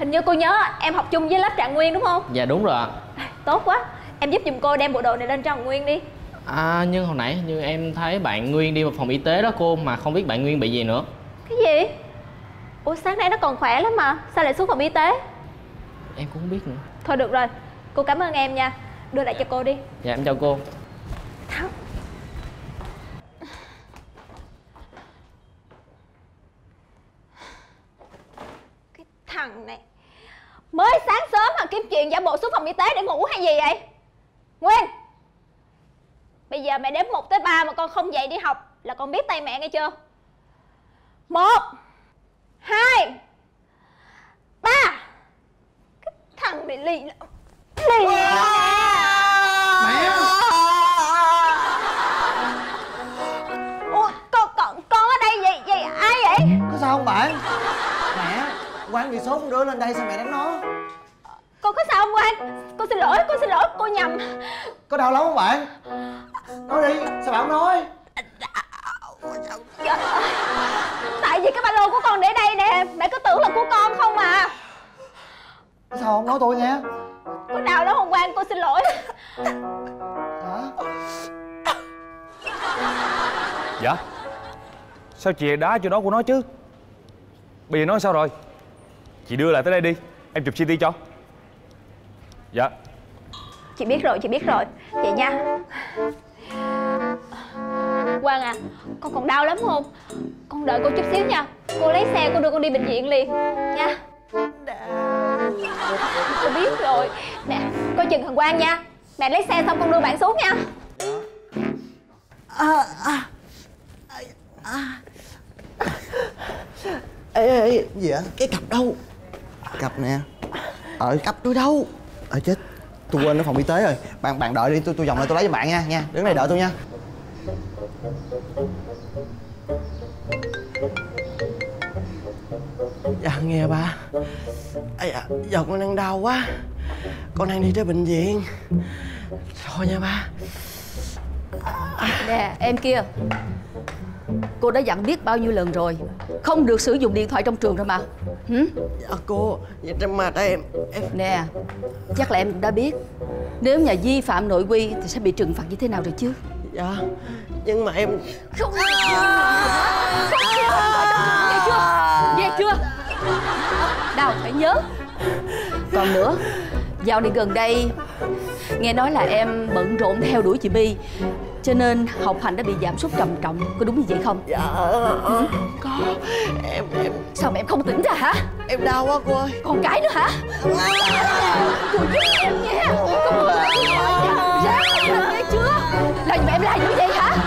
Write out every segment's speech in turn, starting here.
Hình như cô nhớ em học chung với lớp Trạng Nguyên đúng không? Dạ đúng rồi ạ. Tốt quá, em giúp giùm cô đem bộ đồ này lên cho thằng Nguyên đi. Nhưng hồi nãy như em thấy bạn Nguyên đi vào phòng y tế đó cô, mà không biết bạn Nguyên bị gì nữa. Cái gì? Ủa sáng nay nó còn khỏe lắm mà, sao lại xuống phòng y tế? Em cũng không biết nữa. Thôi được rồi, cô cảm ơn em nha. Đưa lại cho cô đi. Dạ em chào cô. Thắng. Cái thằng này mới sáng sớm mà kiếm chuyện giả bộ xuống phòng y tế để ngủ hay gì vậy? Nguyên, bây giờ mẹ đếm 1 tới 3 mà con không dậy đi học là con biết tay mẹ nghe chưa? 1 2 3. Cái thằng này lì lắm. Lì mẹ. Ủa con ở đây vậy vậy ai vậy? Có sao không bạn? Mẹ, Quang bị sốt, con đưa lên đây sao mẹ đánh nó? Con có sao không Quang? Con xin lỗi, cô nhầm. Có đau lắm không bạn? Nói đi, sao bạn không nói? Trời ơi, tại vì cái ba lô của con để đây nè, mẹ cứ tưởng là của con không à. Sao không nói tôi nghe? Có đau đó không Quang? Cô xin lỗi. Hả? Dạ? Sao chị đá chỗ đó của nó chứ? Bây giờ nói sao rồi? Chị đưa lại tới đây đi, em chụp CT cho. Dạ. Chị biết rồi. Vậy nha. Quang à, con còn đau lắm không? Con đợi cô chút xíu nha. Cô lấy xe cô đưa con đi bệnh viện liền nha. Cô biết rồi. Nè, coi chừng thằng Quang nha. Mẹ lấy xe xong con đưa bạn xuống nha. Ê, gì vậy? Cái cặp đâu? Cặp nè. Cặp tôi đâu? Chết, tôi quên ở phòng y tế rồi. Bạn đợi đi, tôi vòng lại tôi lấy cho bạn nha. Đứng đây đợi tôi nha. Dạ nghe ba. Giờ con đang đau quá. Con đang đi tới bệnh viện. Thôi nha ba. Nè em kia, cô đã dặn biết bao nhiêu lần rồi, không được sử dụng điện thoại trong trường rồi mà. Dạ cô, vậy mà em Nè, chắc là em cũng đã biết, nếu nhà vi phạm nội quy thì sẽ bị trừng phạt như thế nào rồi chứ. Dạ, nhưng mà em không nghe chưa Đào phải nhớ. Còn nữa, dạo này gần đây nghe nói là em bận rộn theo đuổi chị My, cho nên học hành đã bị giảm sút trầm trọng, có đúng như vậy không? Dạ có. Em sao mà em không tỉnh ra hả? Em đau quá cô ơi. Còn cái nữa hả? Cô giúp em nha. Không được ráng lên nghe chưa? Là mà em làm như vậy hả?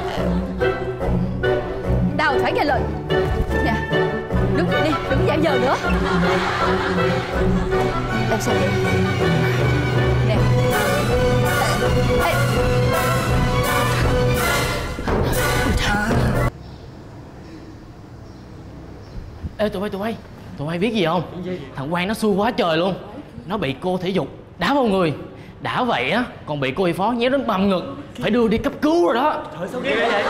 Đào phải nghe lời. Nè, đứng dậy đi, đừng dậy giờ nữa. Em xem đi. Nè. Ê. Ê tụi bay biết gì không? Thằng Quang nó xui quá trời luôn. Nó bị cô thể dục đá vào người. Đã vậy á, còn bị cô y phó nhéo đến bầm ngực, phải đưa đi cấp cứu rồi đó. Trời sao ghê vậy?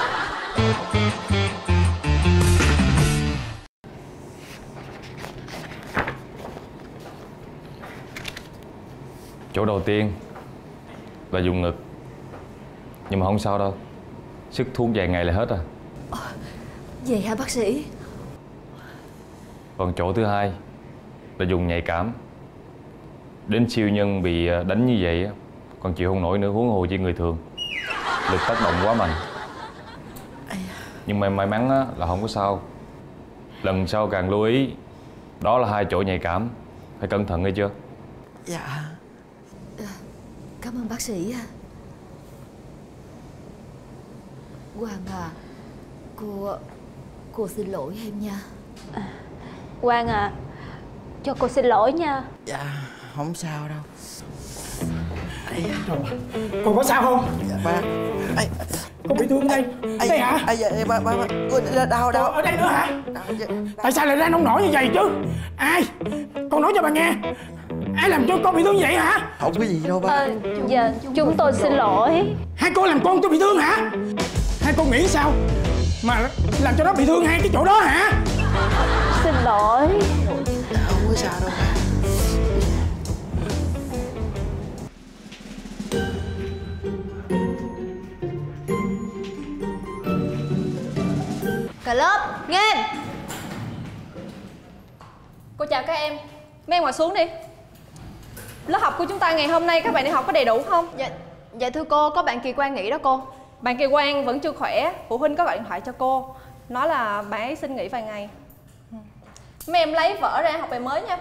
Chỗ đầu tiên là vùng ngực, nhưng mà không sao đâu, sức thuốc vài ngày là hết à. Vậy hả bác sĩ? Còn chỗ thứ hai là vùng nhạy cảm. Đến siêu nhân bị đánh như vậy còn chịu không nổi nữa, huống hồ chi người thường. Lực tác động quá mạnh. Nhưng mà may mắn là không có sao. Lần sau càng lưu ý. Đó là 2 chỗ nhạy cảm, phải cẩn thận nghe chưa? Dạ. Cảm ơn bác sĩ. Quang à, cô xin lỗi em nha. Quang à, cho cô xin lỗi nha. Dạ, không sao đâu. Cô có sao không? Dạ ba. Cô bị thương đây. Đây hả? Ba cô đau. Ở đây nữa hả? Tại sao lại ra nông nổi như vậy chứ? Ai? Con nói cho bà nghe. Ai làm cho con bị thương vậy hả? Không có gì đâu ba. Dạ, chúng tôi xin lỗi. Hai cô làm con tôi bị thương hả? Hai cô nghĩ sao mà làm cho nó bị thương 2 cái chỗ đó hả? Xin lỗi. Không có sao đâu má. Cả lớp, nghiêm. Cô chào các em. Mấy em ngồi xuống đi. Lớp học của chúng ta ngày hôm nay các bạn đi học có đầy đủ không? Dạ thưa cô, có bạn Kỳ Quan nghỉ đó cô. Bạn Kỳ Quan vẫn chưa khỏe. Phụ huynh có gọi điện thoại cho cô, nói là bạn ấy xin nghỉ vài ngày. Mấy em lấy vở ra học bài mới nha.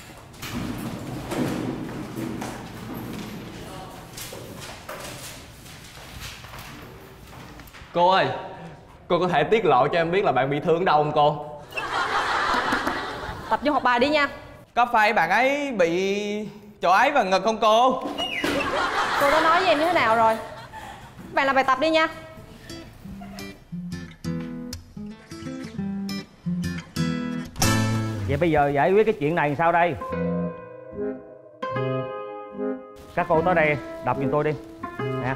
Cô ơi, cô có thể tiết lộ cho em biết là bạn bị thương ở đâu không cô? Tập trung học bài đi nha. Có phải bạn ấy bị chỗ ấy và ngực không cô? Cô đã nói với em như thế nào rồi? Bạn làm bài tập đi nha. Vậy bây giờ giải quyết cái chuyện này làm sao đây? Các cô tới đây đọc giùm tôi đi nè.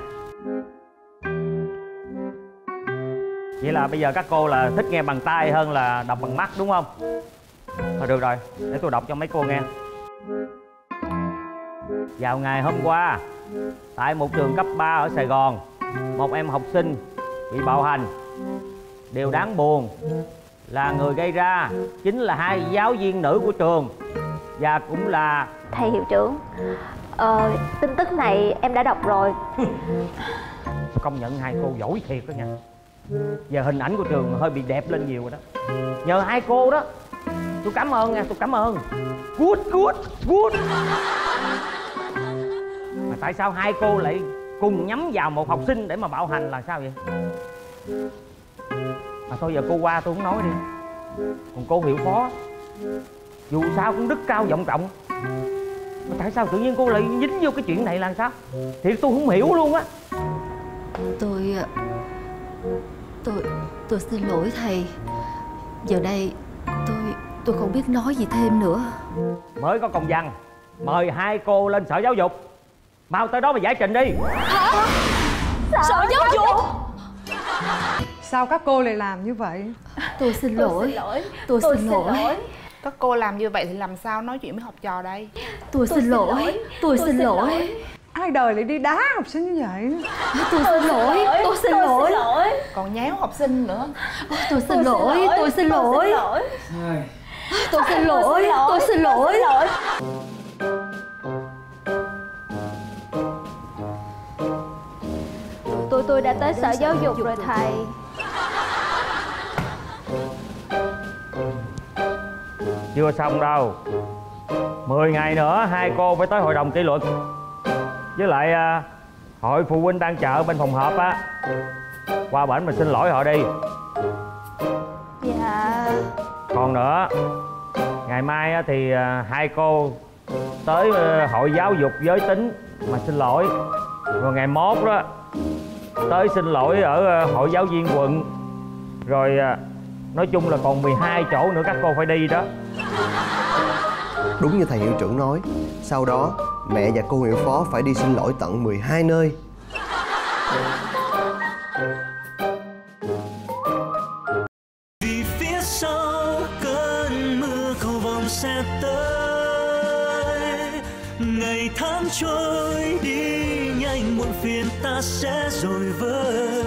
Vậy là bây giờ các cô là thích nghe bằng tai hơn là đọc bằng mắt đúng không? Thôi được rồi, để tôi đọc cho mấy cô nghe. Vào ngày hôm qua, tại một trường cấp 3 ở Sài Gòn, một em học sinh bị bạo hành. Điều đáng buồn là người gây ra chính là hai giáo viên nữ của trường và cũng là thầy hiệu trưởng. Tin tức này em đã đọc rồi. Công nhận hai cô giỏi thiệt đó nha. Giờ hình ảnh của trường hơi bị đẹp lên nhiều rồi đó. Nhờ hai cô đó. Tôi cảm ơn nha, tôi cảm ơn. Good, good, good. Mà tại sao hai cô lại cùng nhắm vào một học sinh để mà bạo hành là sao vậy? Mà thôi giờ cô qua tôi không nói đi. Còn cô hiệu phó, dù sao cũng đức cao vọng trọng. Mà tại sao tự nhiên cô lại dính vô cái chuyện này là sao? Thì tôi không hiểu luôn á. Tôi xin lỗi thầy. Giờ đây tôi không biết nói gì thêm nữa. Mới có công văn mời hai cô lên sở giáo dục. Mau tới đó mà giải trình đi. Hả? Sở giáo dục? Sao các cô lại làm như vậy? Tôi xin lỗi. Tôi xin lỗi. Các cô làm như vậy thì làm sao nói chuyện với học trò đây? Tôi xin lỗi. Tôi xin lỗi. Ai đời lại đi đá học sinh như vậy? Tôi xin lỗi. Tôi xin lỗi. Còn nhéo học sinh nữa. Tôi xin lỗi. Tôi xin lỗi. Tôi xin lỗi. Tôi xin lỗi. Tôi đã tới sở giáo dục rồi thầy. Chưa xong đâu. 10 ngày nữa hai cô phải tới hội đồng kỷ luật. Với lại hội phụ huynh đang chờ bên phòng họp á. Qua bển mà xin lỗi họ đi. Dạ. Còn nữa, ngày mai thì hai cô tới hội giáo dục giới tính mà xin lỗi. Rồi ngày mốt đó tới xin lỗi ở hội giáo viên quận. Rồi nói chung là còn 12 chỗ nữa các cô phải đi đó. Đúng như thầy hiệu trưởng nói. Sau đó mẹ và cô hiệu phó phải đi xin lỗi tận 12 nơi. Vì phía sau cơn mưa cầu vồng sẽ tới. Ngày tháng trôi đi nhanh, muộn phiền ta sẽ rồi vơi.